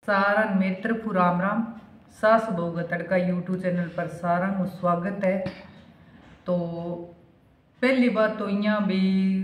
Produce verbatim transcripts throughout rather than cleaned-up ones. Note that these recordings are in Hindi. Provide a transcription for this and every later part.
सारंग मेरी तरफ राम राम। सास बहू का तड़का यूट्यूब चैनल पर सारंग स्वागत है। तो पहली बात तो यहाँ भी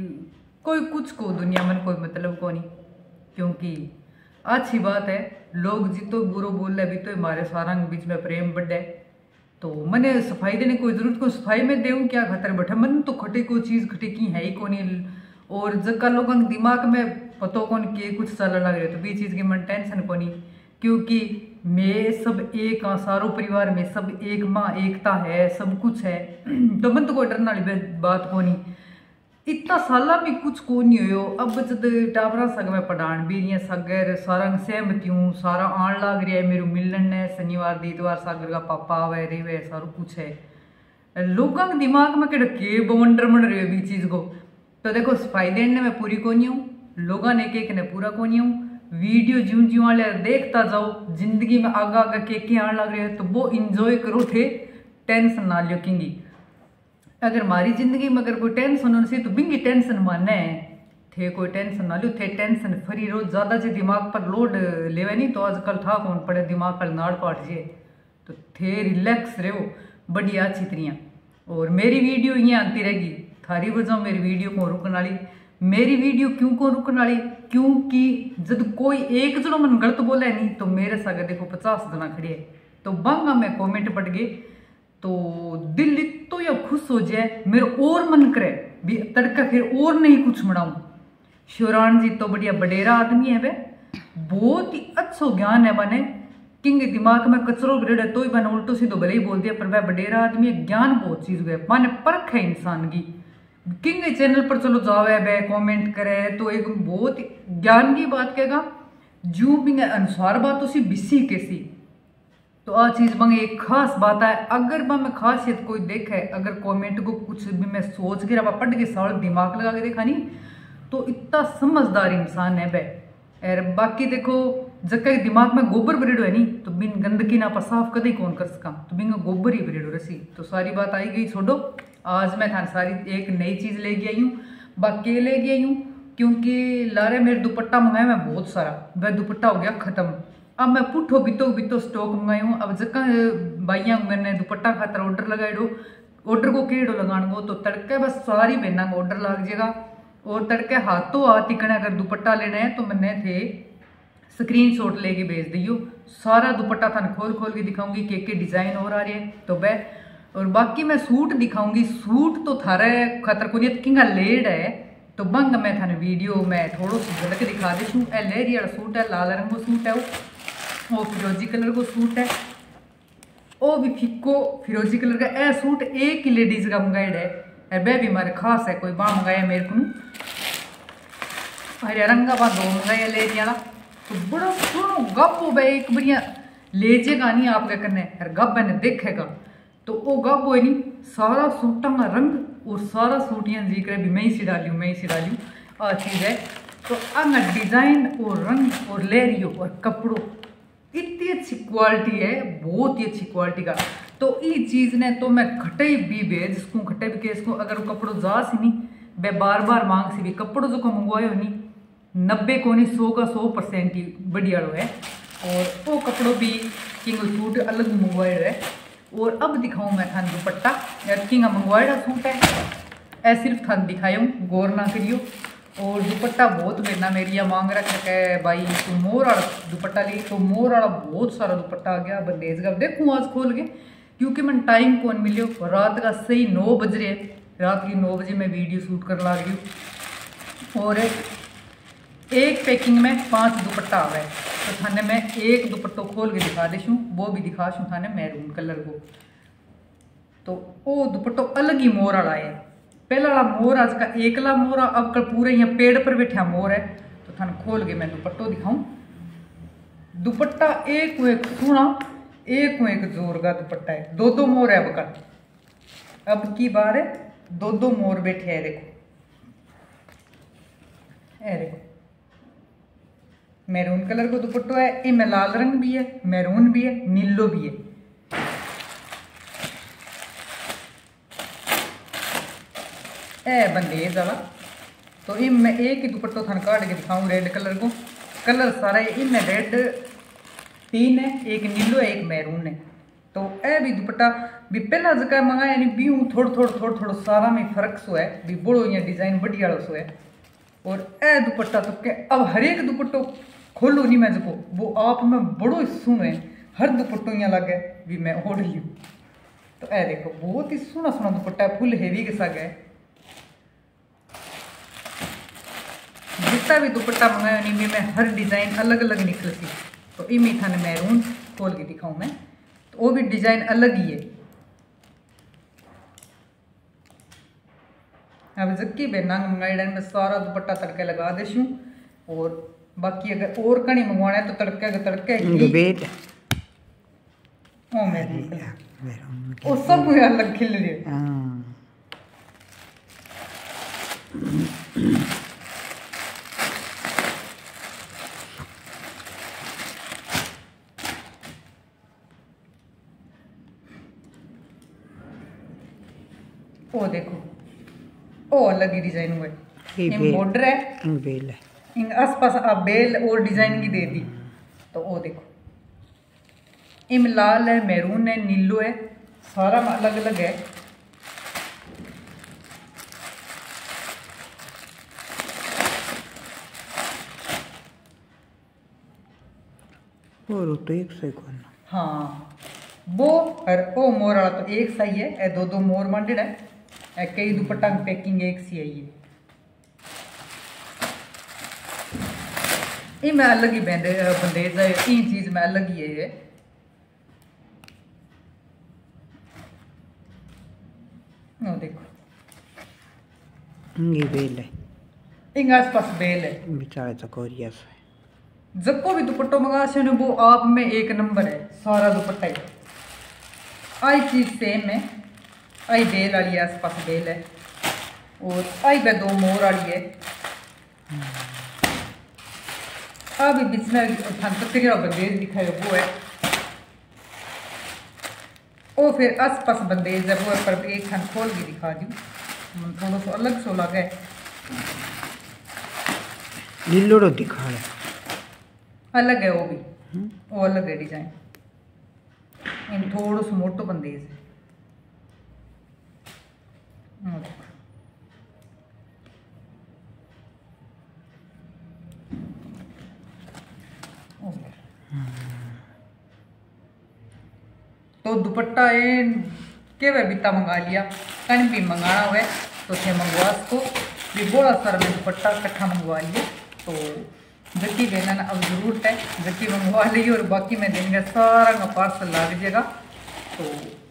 कोई कुछ को दुनिया में कोई मतलब को नहीं, क्योंकि अच्छी बात है लोग जितो बुरो बोल रहे भी तो हमारे सारंग बीच में प्रेम बढ़े। तो मैंने सफाई देने कोई जरूरत को सफाई में देऊँ क्या खतर बैठा मन तो खटे कोई चीज़ खटे की है ही को नहीं। और जगह लोगों के दिमाग में पता कौन के कुछ चल लग रहे तो भी चीज़ की मन टेंशन को नहीं, क्योंकि मैं सब एक हाँ सारो परिवार में सब एक माँ एकता है सब कुछ है। तो मन तो कोई डरने वाली बात को नहीं। इतना साला भी कुछ को नहीं हो। अब जब टावरा सग में पढ़ान भी सागर सारा सहमति हूँ सारा आन लग रहा है मेरे मिलन है शनिवार दीतवार सागर का पापा आवे रे वे सारा कुछ है। लोगों के दिमाग में केड़ा के बवंडर बन रहे भी चीज़ को। तो देखो सफाई देने में पूरी को नहीं हूँ, लोगों ने के ने पूरा को नहीं हूँ। वीडियो ज्यों ज्यों वाले देखता जाओ, जिंदगी में आगा आगा के के आने लग रहे हैं तो वो इंजॉय करो थे, टेंशन ना लो। क्योंकि अगर हमारी जिंदगी में अगर कोई टेंशन हो सी तो बिंगी टेंशन माने थे कोई टेंशन ना लो थे, टेंशन फ्री रहो। ज़्यादा जो दिमाग पर लोड लेवे नहीं तो आजकल था कौन पड़े दिमाग पर नाड़ पाट जे। तो थे रिलैक्स रहो बढ़िया अच्छी तरह। और मेरी वीडियो यहाँ आती रहेगी थारी वजह मेरी वीडियो को रुकने वाली। मेरी वीडियो क्यों को रुकने वाली, क्योंकि जब कोई एक जनो मन गलत बोले नहीं तो मेरे सागे देखो पचास जना खड़े है। तो बंगा में कमेंट पड़ गए तो दिल तो या खुश हो जाए मेरे और मन करे भी तड़का फिर और नहीं कुछ बनाऊं। शिवरान जी तो बढ़िया बडेरा आदमी है, वे बहुत ही अच्छा ज्ञान है बने किंग दिमाग में कचरो गिरे तो ही बने उल्टो सीधो भले ही बोल दिया, पर वह बडेरा आदमी है ज्ञान बहुत चीज है माने परख है इंसान की। किंग चैनल पर चलो जावे वे कमेंट करे तो एक बहुत ज्ञान की बात कहेगा जू भी अनुसार बात उसी बिसी कैसी। तो आ चीज बंगे एक खास बात है। अगर बा में खासियत कोई देखे अगर कमेंट को कुछ भी मैं सोच के पढ़ के साल दिमाग लगा के देखा नहीं तो इतना समझदार इंसान है बे। और बाकी देखो जब दिमाग में गोबर भरेडो है नहीं तो बिन गंदगी ना पर साफ कदे कौन कर सका, तो बिन गोबर ही भरेडो रसी। तो सारी बात आई गई छोड़ो। आज मैं थाने सारी एक नई चीज लेके आई हूँ। बाकी लेके आई हूँ क्योंकि लारे मेरे दुपट्टा मंगाया मैं बहुत सारा, वह दुपट्टा हो गया खत्म। अब मैं पुठो बितो बितो स्टॉक मंगाई हूँ। अब जगह भाइया मैंने दुपट्टा खातर ऑर्डर लगाई दो, ऑर्डर को केड़ो लगान गो तो तड़के बस सारी बहना का ऑर्डर लग जाएगा। और तड़के हाथों हाथ टिकने अगर दुपट्टा लेना है तो मैंने थे स्क्रीन शॉट लेके भेज दियो। सारा दुपट्टा थाने खोल खोल के दिखाऊंगी के के डिजाइन और आ रही है तो वह। और बाकी मैं सूट दिखाऊंगी, सूट तो थारे खतर को किंगा लेड है तो बंग मैं थाने वीडियो में थोड़ो सी झलक दिखा देती हूँ। ए लेरी वाला सूट है, लाल रंग को सूट है, वो वो फिरोजी कलर को सूट है, वो भी फिक्को फिरोजी कलर का। ए सूट एक ही लेडीज का मंगाइड है, वह भी हमारे खास है। कोई बाँ मंगाया मेरे को हरे रंगा बा दो मंगाया लेरी वाला तो बड़ा सुनो गप हो भाई एक बढ़िया लेजेगा नहीं आपके करने गप मैंने देखेगा तो वो गप हो नहीं। सारा सूटा का रंग और सारा सूट यहाँ जी करे भी मैं ही सी डाली हूँ मैं ही सी डाली हूँ आ चीज़ है। तो अंग डिजाइन और रंग और लेरियो और कपड़ों इतनी अच्छी क्वालिटी है, बहुत ही अच्छी क्वालिटी का। तो ये चीज़ ने तो मैं खटे भी भेज इसको खटे भी के इसको अगर वो कपड़ों जा सी नहीं वे बार बार मांग सी भी कपड़ों जो को मंगवाए हो नहीं नब्बे को नहीं सौ का सौ परसेंट ही बढ़िया है। और वो कपड़ों भी किंग सूट अलग मंगवाए है। और अब दिखाऊं मैं थान दुपट्टा यार किंग मंगवाएगा सूट है ऐ सिर्फ थान दिखाया हूँ गौर ना करियो। और दुपट्टा बहुत बेना मेरी मांग रखा है भाई तो मोर वाला दुपट्टा ली तो मोर वाला बहुत सारा दुपट्टा आ गया बंदेज का देखूँ आज खोल के, क्योंकि मैं टाइम कौन मिलियो रात का सही नौ बज रहे रात की नौ बजे मैं वीडियो शूट कर ला रही हूँ। और एक पैकिंग में पांच दुपट्टा आ गए तो थाने मैं एक दुपट्टो खोल के दिखा देती हूँ, वो भी दिखा दूँ थाने मैरून कलर को। तो वो दुपट्टो अलग ही मोर वाला है, पहला वाला मोर आज का एकला मोर अब कल पूरे यहाँ पेड़ पर बैठा मोर है। तो थाने खोल के मैं दुपट्टो दिखाऊं। दुपट्टा एक को एक सुना एक को एक जोर का दुपट्टा है, दो दो मोर है अब का अब की बार है दो दो मोर बैठे है। देखो ए देखो मैरून कलर को दुपट्टो है, इनमें लाल रंग भी है मैरून भी है नीलो भी है। ए बंदेज वाला तो इनमें एक ही दुपट्टो थान काट के दिखाऊं रेड कलर को। कलर सारा इनमें रेड तीन है, एक नीलो है, एक मैरून है। तो ए भी दुपट्टा भी पहला जगह मंगाया नहीं भी हूँ थोड़ा थोड़ा थोड़ा थोड़ा सारा में फर्क सो है भी बड़ो यहाँ डिजाइन बढ़िया वाला सो है। और ए दुपट्टा तो के अब हर एक दुपट्टो खोलो नहीं मैं जको वो आप में बड़ो सुनो है, हर दुपट्टो यहाँ लगे भी मैं ओढ़ ली। तो ए देखो बहुत ही सोना सोना दुपट्टा है, फुल हेवी के साथ है। जितना भी दुपट्टा मंगाया नहीं भी मैं हर डिजाइन अलग अलग निकल सी। तो इमी थाने मैरून खोल के दिखाऊं मैं, तो वो भी डिजाइन अलग ही है। अब जक्की बेनांग मंगाई मैं सारा दुपट्टा तड़के लगा देशूं। और बाकी अगर और कणी मंगवाना है तो तड़के का तड़के ही ओ मेरी ओ सब अलग खिल रही है। ओ देखो ओ अलग ही डिजाइन हुए, इन बॉर्डर है, इन बेल है, इन आसपास आप बेल और डिजाइन की दे दी। तो ओ देखो इम लाल है, मैरून है, नीलो है, सारा अलग अलग है। और तो एक सही कौन हाँ वो और ओ मोर वाला तो एक सही है, ए दो दो मोर मांडेड है, ए कई दुपट्टा की पैकिंग एक सी है। ये ये मैं अलग ही बंदे बंदेज है, ये चीज में अलग ही है। ओ देखो ये बेल है, इन आसपास बेल है, बेचारे चकोरिया से जब को भी दुपट्टो मंगा से वो आप में एक नंबर है, सारा दुपट्टा ही आई चीज सेम है। आई बेल वाली आसपास बेल है और आई पे दो मोर वाली है। अभी बीच में पत्रिका बंदेज दिखाए वो है, ओ फिर आसपास बंदेज है वो पर एक खान खोल के दिखा दी, थोड़ा सा अलग सो लगा है। नीलो दिखा है अलग है वो भी, वो अलग है डिजाइन, इन थोड़ा सा मोटो बंदेज है। तो दुपट्टा ए के वे बीता मंगा लिया, कहीं भी मंगाना हुआ तो थे मंगवा सको भी बड़ा सारा में दुपट्टा इकट्ठा मंगवा लिया। तो जबकि देना अब ज़रूरत है, जबकि मंगवा ली और बाकी मैं देंगे सारा का पार्सल ला दीजिएगा। तो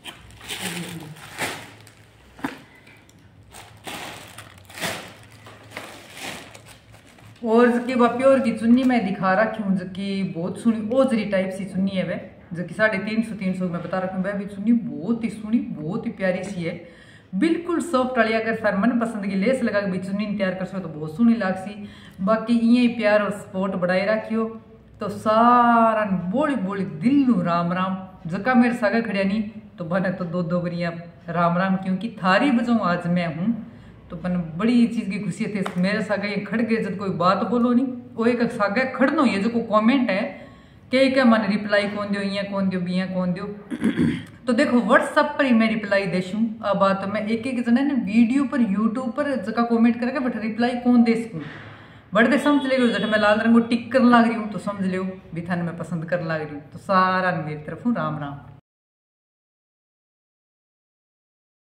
और जबकि वह प्योर की चुन्नी मैं दिखा रखी हूँ, जबकि बहुत सुनी ओजरी टाइप सी चुन्नी है वह, जो कि साढ़े तीन सौ तीन सौ मैं बता रखी हूँ। वह भी चुन्नी बहुत ही सुनी, बहुत ही प्यारी सी है, बिल्कुल सॉफ्ट वाली। अगर सर मन पसंद की लेस लगा के भी चुन्नी तैयार कर सो तो बहुत सुनी लाग सी। बाकी इं प्यार और सपोर्ट बढ़ाई रखियो। तो सारा बोली बोली दिल नू राम राम, जका मेरे सागे खड़िया नहीं तो बने तो दो दो बरिया राम राम, क्योंकि थारी बजाऊँ आज मैं हूँ तो बन बड़ी चीज़ की खुशी थे। मेरे सागे ये खड़ गए जब कोई बात बोलो नहीं, वो एक सागे खड़नो ये जो को कॉमेंट है के क्या मन रिप्लाई कौन दियो, इं कौन दियो, बिया कौन दियो। तो देखो व्हाट्सअप पर ही मैं रिप्लाई देशूँ। अब बात मैं एक एक जने ने वीडियो पर यूट्यूब पर जगह कमेंट करके बट रिप्लाई कौन दे सकूँ, बड़े समझ ले जट मैं लाल रंग को टिक करने लग रही हूँ तो समझ लो भी थाने मैं पसंद करने लग रही हूँ। तो सारा मेरी तरफ हूँ राम राम।